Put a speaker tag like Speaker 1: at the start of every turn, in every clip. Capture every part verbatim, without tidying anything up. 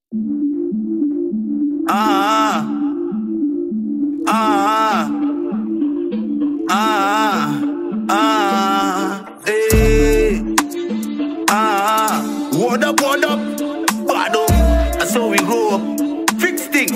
Speaker 1: Ah, ah, ah, ah, eh, ah. What up, what up? Bad up. That's how we grow up. Fix thing.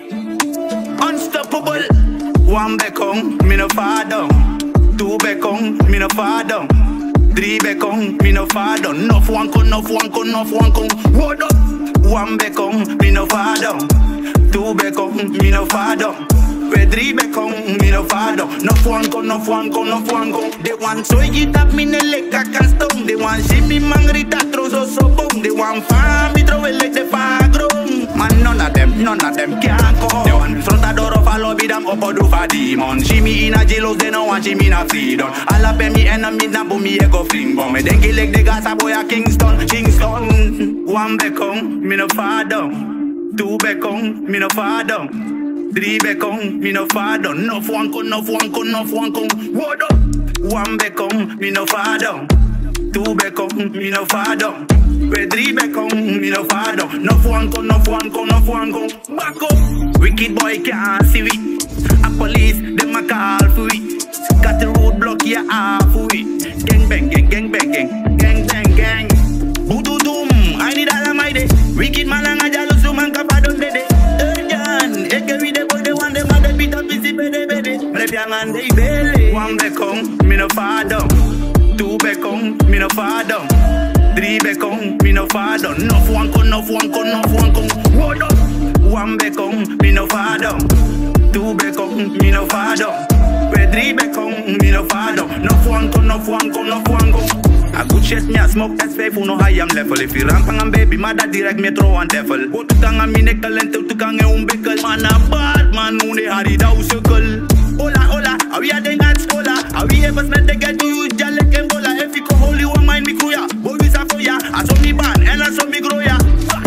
Speaker 1: Unstoppable. One back on, me no fall down. Two back on, me no fall down. Three back on, me no fall down. Enough one con, enough one con, enough one con. What up? One back on, me no fall down. Two back on, me no fall down. Three back on, me no fall down. Enough one con, enough one con, enough one con. They want so you tap me ne leg a custom. They want see me mangri that throws us so boom. They want farm me throw it like the fire grown. Man none of them, none of them can come. They want front a door of a lobby them up or do for demon. See me in a jailhouse, they no want see me in a freedom. All up in me enemy na boom me ego fling bomb. Me then kill like the gas a boy a Kingston, Kingston. One back on, me no fall down. Two back on, me no fall down. Three back on, me no fall down. Enough one con, enough one con, enough one con. What up? One back on, me no fall down. Two back on, me no fall down. Three back on, me no fall down. Enough one con, enough one con, enough one con. Back up, wicked boy can't see we. A police, them a call for we. Got the roadblock here half for we. Gang bang, gang, gang bang, gang, gang bang, gang. Voodoo doom, I need all of my day. Wicked man and a jealous woman kapa don't de de. Urgent, eke we de boy they want them and they beat up busy bede bede. Mre piang and they belly. One back on, me no fall down. Two back on, me no fall down. Three back on, me no fall down. Enough one con, enough one con, enough one con. What up? One back on, me no fall down. Two back on, me no fall down. Three back on, me no fall down. Enough one con, enough one con, enough one con. A good shit me a smoke, that's faithful, no high am level. If you ramp and baby, mother direct me throw one devil. Go to kang a mine talent, to kang e umbikel. Man a bad man, who they harry down circle. Hola, hola, are we a ding at scholar? Are we ever spend the get to use jalek and bola? If you come holy one mind me kruya, boy we for ya. I saw me ban, and I saw me grow ya.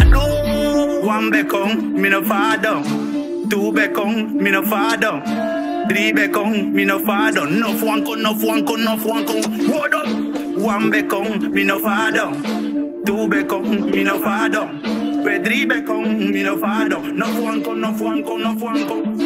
Speaker 1: One back on, me no fall down. Two back on, me no fall down. Three back on, me no fall down. Enough one con, enough one con, enough one con. What up? One back on, me no fall down. Two back on, me no fall down. Three back on, me no fall down. Enough one con, enough one con, enough one con.